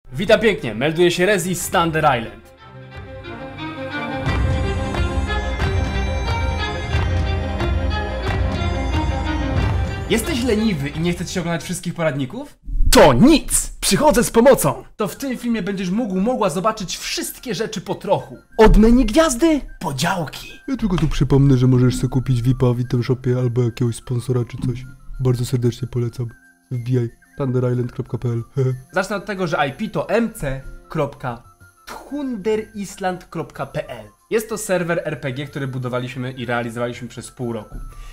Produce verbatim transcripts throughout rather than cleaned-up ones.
Witam pięknie, melduje się Rezi z Thunder Island. Jesteś leniwy i nie chcesz się oglądać wszystkich poradników? To nic! Przychodzę z pomocą! To w tym filmie będziesz mógł, mogła zobaczyć wszystkie rzeczy po trochu. Od menu gwiazdy po działki. Ja tylko tu przypomnę, że możesz sobie kupić V I P-a w item shopie albo jakiegoś sponsora czy coś. Bardzo serdecznie polecam. Wbijaj thunder island kropka p l. Zacznę od tego, że I P to m c kropka thunder island kropka p l. Jest to serwer R P G, który budowaliśmy i realizowaliśmy przez pół roku.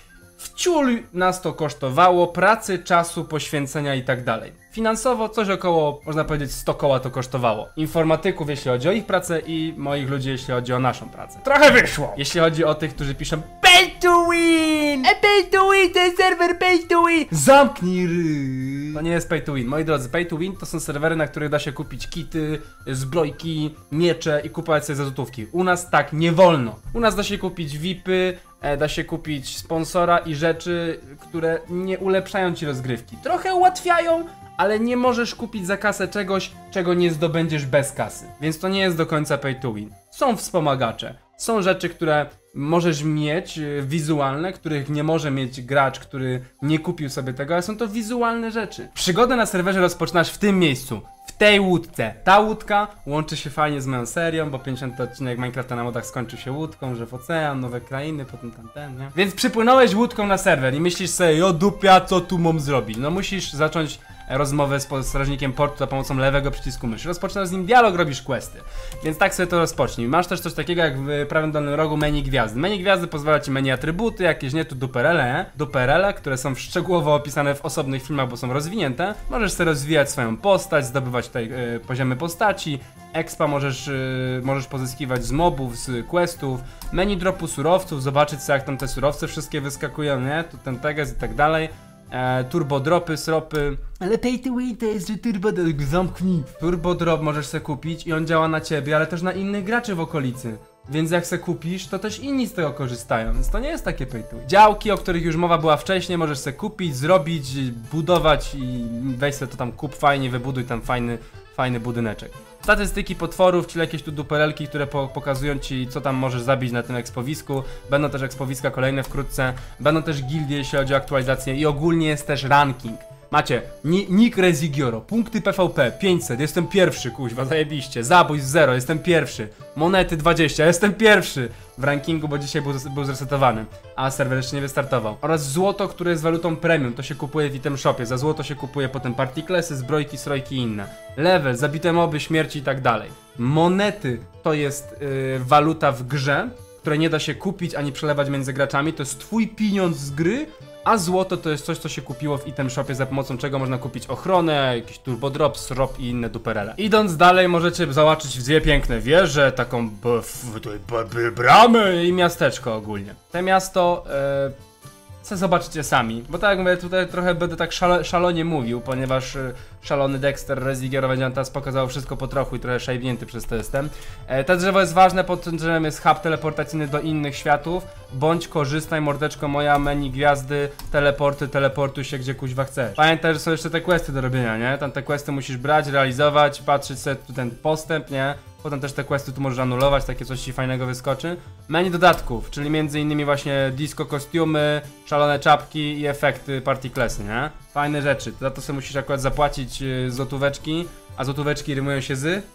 Wciul nas to kosztowało pracy, czasu, poświęcenia i tak dalej. Finansowo coś około, można powiedzieć, sto koła to kosztowało. Informatyków, jeśli chodzi o ich pracę, i moich ludzi, jeśli chodzi o naszą pracę. Trochę wyszło! Jeśli chodzi o tych, którzy piszą pay to win! E pay to win, to jest serwer pay to win! Zamknij ry! To nie jest pay to win. Moi drodzy, pay to win to są serwery, na których da się kupić kity, zbrojki, miecze i kupować sobie za złotówki. U nas tak nie wolno. U nas da się kupić V I P-y, da się kupić sponsora i rzeczy, które nie ulepszają ci rozgrywki. Trochę ułatwiają, ale nie możesz kupić za kasę czegoś, czego nie zdobędziesz bez kasy. Więc to nie jest do końca pay to win. Są wspomagacze. Są rzeczy, które możesz mieć, wizualne, których nie może mieć gracz, który nie kupił sobie tego, ale są to wizualne rzeczy. Przygodę na serwerze rozpoczynasz w tym miejscu. W tej łódce. Ta łódka łączy się fajnie z moją serią, bo pięćdziesiąty odcinek Minecrafta na modach skończył się łódką, że w ocean, nowe krainy, potem tamten, nie? Więc przypłynąłeś łódką na serwer i myślisz sobie, o dupia, co tu mam zrobić? No musisz zacząć rozmowę z strażnikiem portu za pomocą lewego przycisku myszy. Rozpoczynasz z nim dialog, robisz questy. Więc tak sobie to rozpocznij. Masz też coś takiego jak w prawym dolnym rogu menu gwiazdy. Menu gwiazdy pozwala ci menu atrybuty, jakieś nie tu duperele, nie? Duperele, które są szczegółowo opisane w osobnych filmach, bo są rozwinięte. Możesz sobie rozwijać swoją postać, zdobywać tutaj yy, poziomy postaci. Expa możesz, yy, możesz pozyskiwać z mobów, z questów. Menu dropu surowców, zobaczyć sobie jak tam te surowce wszystkie wyskakują, nie? Tu ten teges i tak dalej. E, turbo dropy, sropy. Ale pay to win to jest, że turbo drop, zamknij. Turbo drop możesz sobie kupić i on działa na ciebie, ale też na innych graczy w okolicy. Więc jak se kupisz, to też inni z tego korzystają, więc to nie jest takie pay to win. Działki, o których już mowa była wcześniej, możesz se kupić, zrobić, budować i weź se to tam kup fajnie, wybuduj tam fajny, fajny budyneczek. Statystyki potworów, czyli jakieś tu duperelki, które po pokazują ci, co tam możesz zabić na tym ekspowisku. Będą też ekspowiska kolejne wkrótce. Będą też gildie, jeśli chodzi o aktualizację. I ogólnie jest też ranking. Macie Nick Rezigioro, punkty P V P pięćset, jestem pierwszy, kuźwa, zajebiście. Zabójstw zero, jestem pierwszy. Monety dwadzieścia, jestem pierwszy w rankingu, bo dzisiaj był, był zresetowany, a serwer jeszcze nie wystartował. Oraz złoto, które jest walutą premium, to się kupuje w item shopie. Za złoto się kupuje potem partyklesy, zbrojki, strojki i inne. Level, zabite moby, śmierci i tak dalej. Monety to jest yy, waluta w grze, której nie da się kupić ani przelewać między graczami. To jest twój pieniądz z gry. A złoto to jest coś, co się kupiło w item shopie, za pomocą czego można kupić ochronę, jakiś turbo drop, srop i inne duperele. Idąc dalej, możecie zobaczyć dwie piękne wieże, taką b b b bramę i miasteczko ogólnie. Te miasto e, co zobaczycie sami, bo tak jak mówię, tutaj trochę będę tak szalo, szalonie mówił, ponieważ e, szalony Dexter Rezigioro będzie nam teraz pokazał wszystko po trochu i trochę szajbnięty przez to jestem. E, to drzewo jest ważne, pod tym drzewem jest hub teleportacyjny do innych światów. Bądź korzystaj, mordeczko moja, menu gwiazdy, teleporty, teleportuj się gdzie kuźwa chcesz. Pamiętaj, że są jeszcze te questy do robienia, nie? Tam te questy musisz brać, realizować, patrzeć sobie tu ten postęp, nie? Potem też te questy tu możesz anulować, takie coś ci fajnego wyskoczy. Menu dodatków, czyli między innymi właśnie disco kostiumy, szalone czapki i efekty partyklesy, nie? Fajne rzeczy, za to sobie musisz akurat zapłacić yy, złotóweczki, a złotóweczki rymują się z...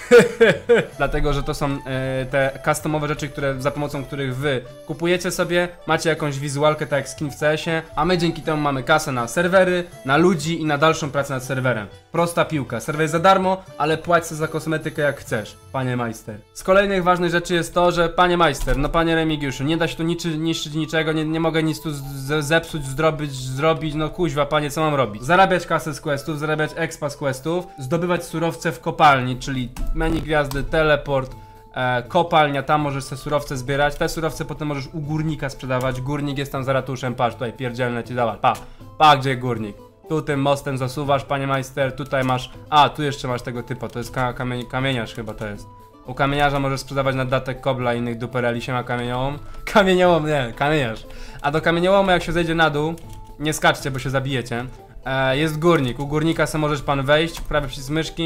Dlatego, że to są e, te customowe rzeczy, które, za pomocą których wy kupujecie sobie, macie jakąś wizualkę, tak jak skin w C S-ie, a my dzięki temu mamy kasę na serwery, na ludzi i na dalszą pracę nad serwerem. Prosta piłka. Serwer jest za darmo, ale płać sobie za kosmetykę jak chcesz, panie majster. Z kolejnych ważnych rzeczy jest to, że panie majster, no panie Remigiuszu, nie da się tu niczy, niszczyć niczego, nie, nie mogę nic tu zepsuć, zrobić, zrobić, no kuźwa, panie, co mam robić? Zarabiać kasę z questów, zarabiać expa z questów, zdobywać surowce w kopalni, czyli menu gwiazdy, teleport, e, kopalnia, tam możesz te surowce zbierać. Te surowce potem możesz u górnika sprzedawać. Górnik jest tam za ratuszem, patrz, tutaj pierdzielne ci dała. Pa, pa, gdzie górnik? Tu tym mostem zasuwasz, panie majster, tutaj masz... A, tu jeszcze masz tego typu, to jest ka kamie kamieniarz chyba to jest. U kamieniarza możesz sprzedawać nadatek kobla i innych dupereli, siema kamieniołom. Kamieniołom, nie, kamieniarz. A do kamieniołomu jak się zejdzie na dół, nie skaczcie, bo się zabijecie. E, jest górnik, u górnika se możesz pan wejść, prawy przycisk myszki,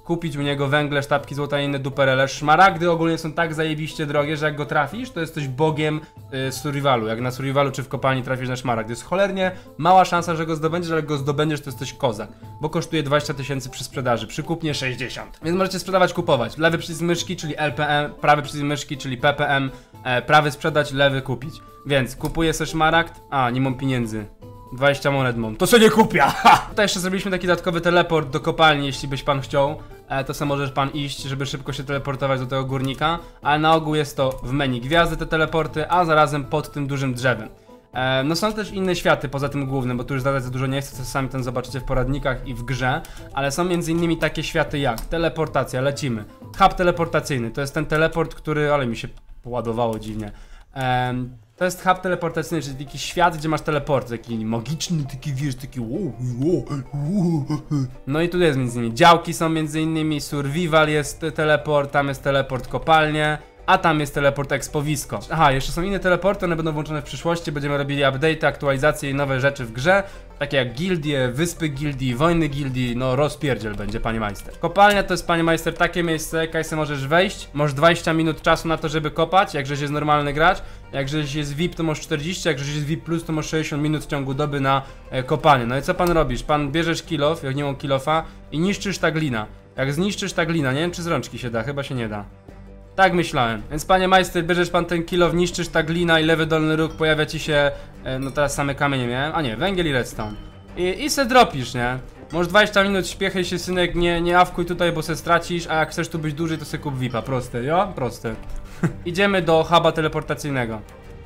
kupić u niego węgle, sztabki złota i inne duperele. Szmaragdy ogólnie są tak zajebiście drogie, że jak go trafisz, to jesteś bogiem y, survivalu. Jak na survivalu czy w kopalni trafisz na szmaragd. Jest cholernie mała szansa, że go zdobędziesz, ale jak go zdobędziesz, to jesteś kozak. Bo kosztuje dwadzieścia tysięcy przy sprzedaży, przy kupnie sześćdziesiąt. Więc możecie sprzedawać, kupować. Lewy przycisk myszki, czyli L P M, prawy przycisk myszki, czyli P P M, e, prawy sprzedać, lewy kupić. Więc kupuję sobie szmaragd. A, nie mam pieniędzy. dwadzieścia monet mam. To sobie nie kupię! Ha! Tutaj jeszcze zrobiliśmy taki dodatkowy teleport do kopalni, jeśli byś pan chciał. E, to sobie możesz pan iść, żeby szybko się teleportować do tego górnika. Ale na ogół jest to w menu gwiazdy te teleporty, a zarazem pod tym dużym drzewem. E, no są też inne światy poza tym głównym, bo tu już zadać za dużo nie chcę, co sami ten zobaczycie w poradnikach i w grze. Ale są między innymi takie światy jak teleportacja, lecimy. Hub teleportacyjny, to jest ten teleport, który... ale mi się poładowało dziwnie. E, To jest hub teleportacyjny, czyli taki świat, gdzie masz teleport, taki magiczny, taki wiesz, taki wow, wow, wow. No i tu jest między innymi działki są między innymi, survival jest teleport, tam jest teleport kopalnie, a tam jest teleport ekspowisko. Aha, jeszcze są inne teleporty, one będą włączone w przyszłości, będziemy robili update'y, aktualizacje i nowe rzeczy w grze, takie jak gildie, wyspy gildii, wojny gildii, no rozpierdziel będzie, panie majster. Kopalnia to jest, panie majster, takie miejsce, Kajse możesz wejść, masz dwadzieścia minut czasu na to, żeby kopać, jak żeś jest normalny gracz, jak żeś jest V I P to masz czterdzieści, jak żeś jest V I P plus to masz sześćdziesiąt minut w ciągu doby na e, kopanie. No i co pan robisz? Pan bierzesz kilof, jak nie mam kilofa i niszczysz ta glina. Jak zniszczysz ta glina, nie wiem czy z rączki się da, chyba się nie da. Tak myślałem. Więc panie majster, bierzesz pan ten kilof, niszczysz ta glina i lewy dolny róg, pojawia ci się, e, no teraz same kamienie miałem, a nie, węgiel i redstone. I, i se dropisz, nie? Możesz dwadzieścia minut, śpiechaj się synek, nie, nie awkuj tutaj, bo se stracisz, a jak chcesz tu być dłużej, to se kup V I P-a, proste, jo? Proste. Idziemy do huba teleportacyjnego.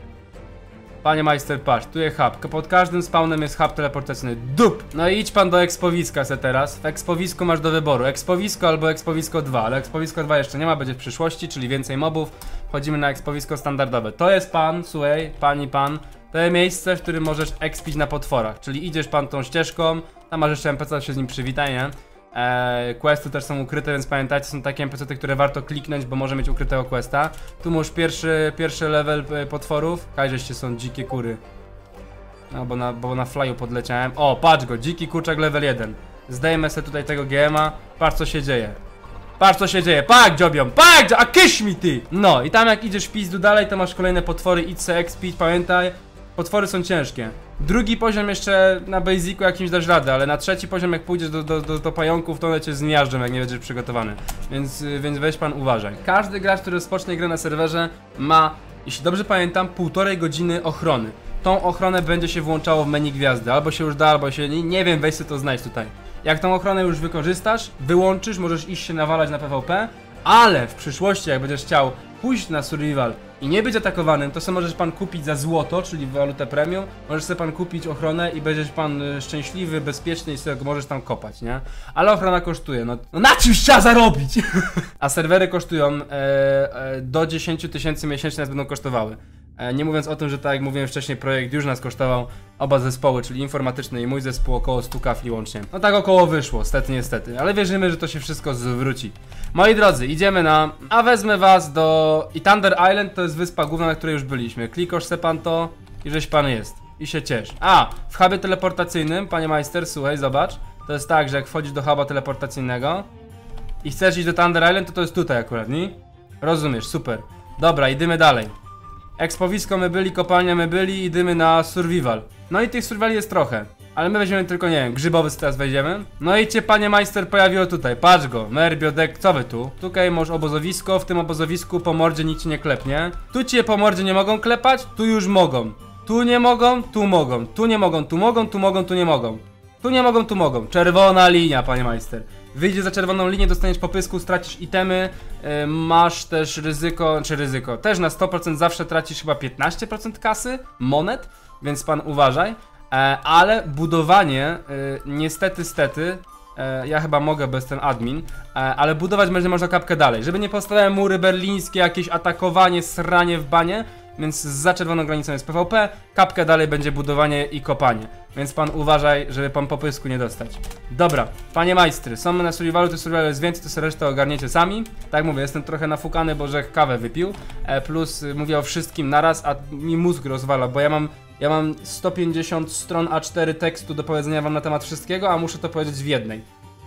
Panie majster, patrz, tu jest hub. Pod każdym spawnem jest hub teleportacyjny. Dup! No i idź pan do ekspowiska se teraz. W ekspowisku masz do wyboru ekspowisko albo ekspowisko dwa, ale ekspowisko dwa jeszcze nie ma, będzie w przyszłości, czyli więcej mobów. Wchodzimy na ekspowisko standardowe. To jest pan, słuchaj, pani, pan. To jest miejsce, w którym możesz expić na potworach, czyli idziesz pan tą ścieżką, tam masz jeszcze N P C, się z nim przywitaj, nie? Eee, questy też są ukryte, więc pamiętajcie, są takie N P C, które warto kliknąć, bo może mieć ukrytego questa. Tu masz pierwszy, pierwszy level potworów. Kajżeście są dzikie kury. No bo na, bo na flyu podleciałem. O, patrz go, dziki kurczak level jeden. Zdejmę sobie tutaj tego G M a. Patrz co się dzieje. Patrz co się dzieje, pak dziobią, pak, a kysz mi ty! No i tam jak idziesz w pizdu dalej, to masz kolejne potwory, idź se expić, pamiętaj. Potwory są ciężkie. Drugi poziom jeszcze na basicu jakimś dasz radę, ale na trzeci poziom jak pójdziesz do, do, do, do pająków, to one cię zmiażdżą, jak nie będziesz przygotowany. Więc, więc weź pan uważaj. Każdy gracz, który rozpocznie grę na serwerze, ma, jeśli dobrze pamiętam, półtorej godziny ochrony. Tą ochronę będzie się włączało w menu gwiazdy. Albo się już da, albo się nie, nie wiem, weź sobie to znajdź tutaj. Jak tą ochronę już wykorzystasz, wyłączysz, możesz iść się nawalać na P V P, ale w przyszłości, jak będziesz chciał pójść na survival i nie być atakowanym, to sobie możesz pan kupić za złoto, czyli walutę premium, możesz sobie pan kupić ochronę i będziesz pan szczęśliwy, bezpieczny i sobie możesz tam kopać, nie? Ale ochrona kosztuje, no, no na czymś trzeba zarobić! A serwery kosztują e, e, do dziesięć tysięcy miesięcznie nas będą kosztowały. E, nie mówiąc o tym, że tak jak mówiłem wcześniej, projekt już nas kosztował oba zespoły, czyli informatyczny i mój zespół, około stu kafli łącznie. No tak około wyszło, stety niestety, ale wierzymy, że to się wszystko zwróci. Moi drodzy, idziemy na... A wezmę was do... I Thunder Island to jest wyspa główna, na której już byliśmy. Klikasz se pan to i żeś pan jest. I się ciesz. A, w hubie teleportacyjnym, panie majster, słuchaj, zobacz. To jest tak, że jak wchodzisz do huba teleportacyjnego i chcesz iść do Thunder Island, to to jest tutaj akurat, nie? Rozumiesz, super. Dobra, idziemy dalej. Ekspowisko my byli, kopalnia my byli, idziemy na survival. No i tych survivali jest trochę. Ale my weźmiemy tylko, nie wiem, grzybowy teraz wejdziemy. No i cię, panie majster, pojawiło tutaj. Patrz go, Merbiodek, co wy tu? Tutaj masz obozowisko, w tym obozowisku po mordzie nikt ci nie klepnie. Tu cię po mordzie nie mogą klepać, tu już mogą. Tu nie mogą, tu mogą. Tu nie mogą, tu mogą, tu mogą, tu nie mogą. Tu nie mogą, tu mogą. Czerwona linia, panie majster. Wyjdziesz za czerwoną linię, dostaniesz popysku, stracisz itemy, yy, masz też ryzyko, czy ryzyko, też na sto procent zawsze tracisz chyba piętnaście procent kasy, monet, więc pan uważaj. E, ale budowanie, e, niestety, stety, e, ja chyba mogę bez ten admin, e, ale budować będzie można kapkę dalej, żeby nie powstały mury berlińskie, jakieś atakowanie, sranie w banie, więc za czerwoną granicą jest P V P, kapkę dalej będzie budowanie i kopanie, więc pan uważaj, żeby pan popysku nie dostać. Dobra, panie majstry, są na survivalu, to survival jest więcej, to sobie resztę ogarniecie sami. Tak mówię, jestem trochę nafukany, bo że kawę wypił, e, plus y, mówię o wszystkim naraz, a mi mózg rozwala, bo ja mam Ja mam sto pięćdziesiąt stron A cztery tekstu do powiedzenia wam na temat wszystkiego, a muszę to powiedzieć w jednej.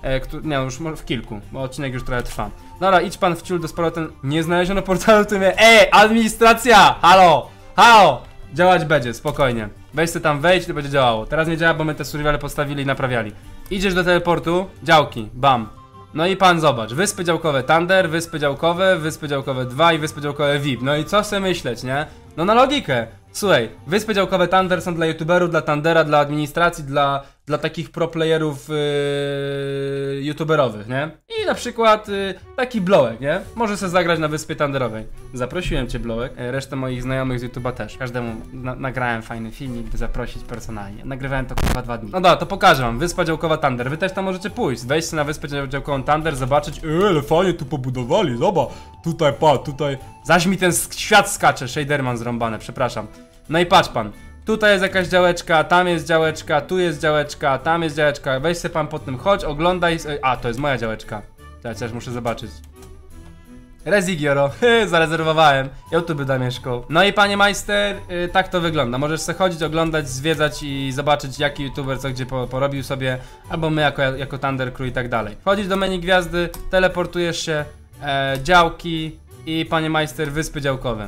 e, który, nie no, już może w kilku, bo odcinek już trochę trwa. Dobra, idź pan w ciul do z powrotem, nie znaleziono portalu, w którym mnie, ej, administracja, halo, halo, działać będzie, spokojnie. Weź sobie tam wejdź, to będzie działało. Teraz nie działa, bo my te survivale postawili i naprawiali. Idziesz do teleportu, działki, bam. No i pan zobacz, wyspy działkowe Thunder, wyspy działkowe, wyspy działkowe dwa i wyspy działkowe V I P. No i co sobie myśleć, nie? No na logikę. Słuchaj, wyspy działkowe Thunder są dla youtuberów, dla Thundera, dla administracji, dla, dla takich pro playerów yy, youtuberowych, nie? I na przykład yy, taki Blowek, nie? Może sobie zagrać na wyspie Thunderowej. Zaprosiłem cię, Blowek, resztę moich znajomych z YouTube'a też. Każdemu na nagrałem fajny filmik, by zaprosić personalnie. Nagrywałem to chyba dwa dni. No dobra, to pokażę wam. Wyspa działkowa Thunder. Wy też tam możecie pójść. Wejść na wyspę działkową Thunder, zobaczyć. Eee, ale fajnie tu pobudowali, zobacz. Tutaj, pa, tutaj. Zaś mi ten świat skacze, shaderman zrąbane, przepraszam. No i patrz pan. Tutaj jest jakaś działeczka, tam jest działeczka, tu jest działeczka, tam jest działeczka. Weź se pan po tym, chodź, oglądaj. A, to jest moja działeczka. Ja też muszę zobaczyć. Rezigioro, zarezerwowałem. Ja tu by zamieszkał. No i panie majster, yy, tak to wygląda. Możesz sobie chodzić, oglądać, zwiedzać i zobaczyć, jaki youtuber co gdzie po, porobił sobie, albo my jako, jako Thunder Crew i tak dalej. Wchodzisz do menu gwiazdy, teleportujesz się, e, działki i panie majster, wyspy działkowe.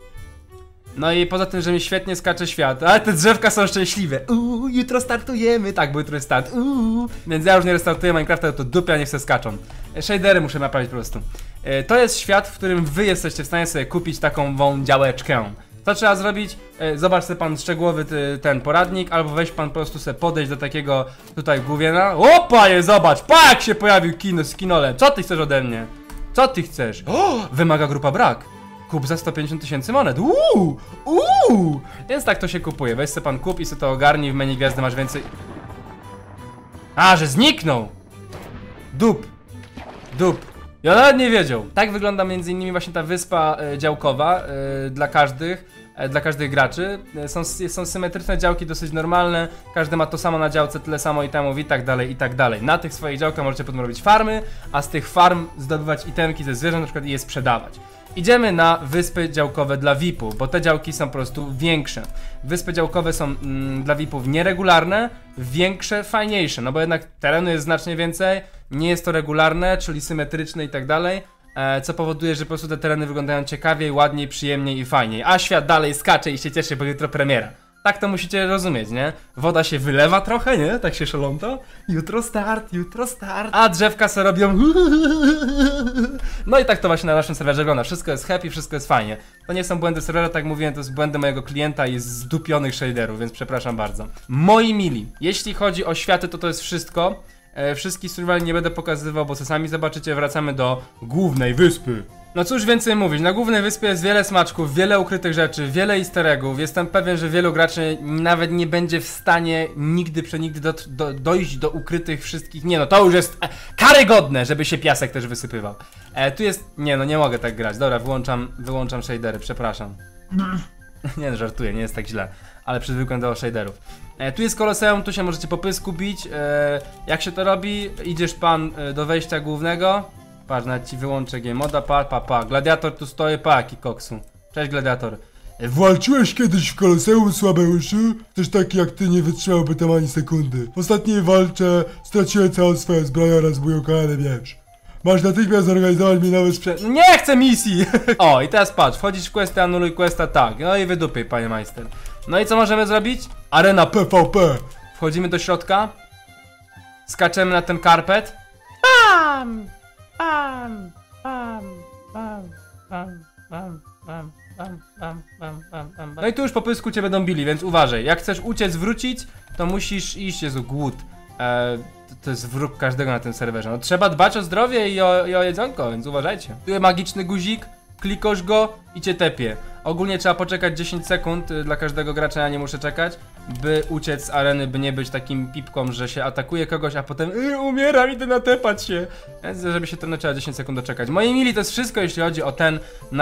No i poza tym, że mi świetnie skacze świat, ale te drzewka są szczęśliwe. Uuu, jutro startujemy. Tak, bo jutro jest start. Uuu. Więc ja już nie restartuję Minecrafta, to dupia niech se skaczą. Shadery muszę naprawić po prostu. e, To jest świat, w którym wy jesteście w stanie sobie kupić taką wą działeczkę. Co trzeba zrobić? E, zobacz sobie pan szczegółowy ty, ten poradnik, albo weź pan po prostu sobie podejść do takiego tutaj główiena. O panie, zobacz, pa jak się pojawił kino z kinolem. Co ty chcesz ode mnie? Co ty chcesz? O, wymaga grupa brak. Kup za sto pięćdziesiąt tysięcy monet. Uuu, uuu. Więc tak to się kupuje. Weź sobie pan kup i sobie to ogarnij. W menu gwiazdy masz więcej. A, że zniknął. Dup. Dup. Ja nawet nie wiedział. Tak wygląda między innymi właśnie ta wyspa e, działkowa e, dla każdych. Dla każdych graczy. Są, są symetryczne działki dosyć normalne. Każdy ma to samo na działce, tyle samo itemów i tak dalej, i tak dalej. Na tych swoich działkach możecie potem robić farmy, a z tych farm zdobywać itemki ze zwierząt na przykład i je sprzedawać. Idziemy na wyspy działkowe dla V I P-u, bo te działki są po prostu większe. Wyspy działkowe są mm, dla V I P-ów nieregularne, większe, fajniejsze, no bo jednak terenu jest znacznie więcej, nie jest to regularne, czyli symetryczne i tak dalej. Co powoduje, że po prostu te tereny wyglądają ciekawiej, ładniej, przyjemniej i fajniej. A świat dalej skacze i się cieszy, bo jutro premiera. Tak to musicie rozumieć, nie? Woda się wylewa trochę, nie? Tak się szaląta. Jutro start, jutro start. A drzewka se robią. No i tak to właśnie na naszym serwerze wygląda. Wszystko jest happy, wszystko jest fajnie. To nie są błędy serwera, tak jak mówiłem, to jest błędy mojego klienta i z zdupionych shaderów, więc przepraszam bardzo. Moi mili, jeśli chodzi o światy, to to jest wszystko. E, wszystkich survival nie będę pokazywał, bo co sami zobaczycie, wracamy do głównej wyspy. No cóż więcej mówić, na głównej wyspie jest wiele smaczków, wiele ukrytych rzeczy, wiele easter eggów. Jestem pewien, że wielu graczy nawet nie będzie w stanie nigdy przenigdy do, do, dojść do ukrytych wszystkich. Nie no, to już jest e, karygodne, żeby się piasek też wysypywał. E, tu jest... Nie no, nie mogę tak grać. Dobra, wyłączam, wyłączam shadery, przepraszam. Nie no, żartuję, nie jest tak źle. Ale przyzwykłem do shaderów. E, tu jest koloseum, tu się możecie po pysku bić. E, jak się to robi? Idziesz pan e, do wejścia głównego. Patrz, nawet ci wyłączę G-moda, pa, pa, pa. Gladiator tu stoi, pa, jaki koksu. Cześć, Gladiator. E, walczyłeś kiedyś w koloseum, Słabeuszu? Też taki jak ty nie wytrzymałby tam ani sekundy. W ostatniej walce straciłem całą swoją zbroję oraz mój ukochany miecz. Masz natychmiast zorganizować mi nowy sprzęt. No nie chcę misji! O, i teraz patrz, wchodzisz w questy, anuluj questa, tak. No i wydupiej, panie majster. No i co możemy zrobić? Arena P V P. Wchodzimy do środka. Skaczemy na ten karpet. Bam! Bam! Bam! Bam! Bam! Bam! Bam! Bam! Bam! Bam! Bam! Bam! No i tu już po pysku cię będą bili, więc uważaj. Jak chcesz uciec, wrócić, to musisz iść, Jezu, głód. Eee, to, to jest wróg każdego na tym serwerze. No trzeba dbać o zdrowie i o, i o jedzonko, więc uważajcie. Tu jest magiczny guzik, klikasz go i cię tepie. Ogólnie trzeba poczekać dziesięć sekund, y, dla każdego gracza ja nie muszę czekać, by uciec z areny, by nie być takim pipką, że się atakuje kogoś, a potem y, umieram, idę natepać się. Więc żeby się to trzeba dziesięć sekund doczekać. Moi mili, to jest wszystko, jeśli chodzi o ten nasz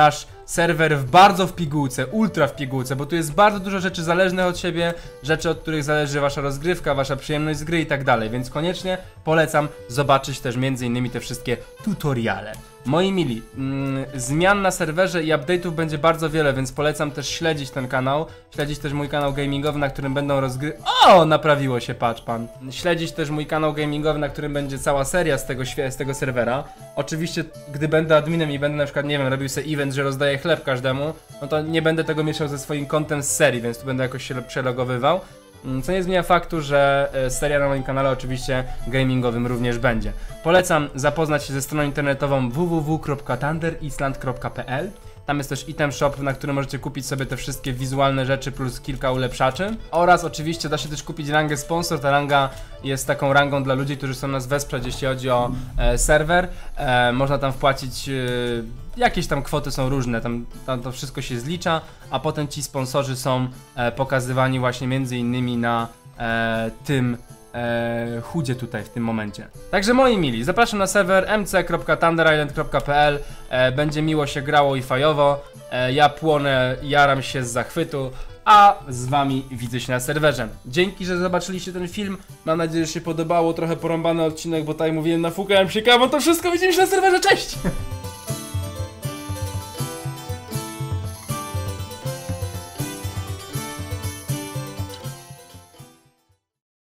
serwer w bardzo w pigułce, ultra w pigułce, bo tu jest bardzo dużo rzeczy zależnych od siebie, rzeczy, od których zależy wasza rozgrywka, wasza przyjemność z gry i tak dalej, więc koniecznie polecam zobaczyć też między innymi te wszystkie tutoriale. Moi mili, mm, zmian na serwerze i update'ów będzie bardzo wiele, więc polecam też śledzić ten kanał, śledzić też mój kanał gamingowy, na którym będą rozgry... O, naprawiło się, patrz pan. Śledzić też mój kanał gamingowy, na którym będzie cała seria z tego, z tego serwera. Oczywiście, gdy będę adminem i będę na przykład, nie wiem, robił sobie event, że rozdaję chleb każdemu, no to nie będę tego mieszał ze swoim kontem z serii, więc tu będę jakoś się przelogowywał. Co nie zmienia faktu, że seria na moim kanale oczywiście gamingowym również będzie. Polecam zapoznać się ze stroną internetową w w w kropka thunder island kropka p l. Tam jest też item shop, na którym możecie kupić sobie te wszystkie wizualne rzeczy plus kilka ulepszaczy. Oraz oczywiście da się też kupić rangę sponsor. Ta ranga jest taką rangą dla ludzi, którzy chcą nas wesprzeć, jeśli chodzi o e, serwer. E, można tam wpłacić, e, jakieś tam kwoty są różne, tam, tam to wszystko się zlicza, a potem ci sponsorzy są e, pokazywani właśnie między innymi na e, tym e, chudzie tutaj w tym momencie. Także moi mili, zapraszam na serwer m c kropka thunder island kropka p l. e, Będzie miło się grało i fajowo. e, Ja płonę, jaram się z zachwytu, a z wami widzę się na serwerze. Dzięki, że zobaczyliście ten film. Mam nadzieję, że się podobało. Trochę porąbany odcinek, bo tak mówiłem, nafukałem się kawą. To wszystko, widzimy się na serwerze, cześć!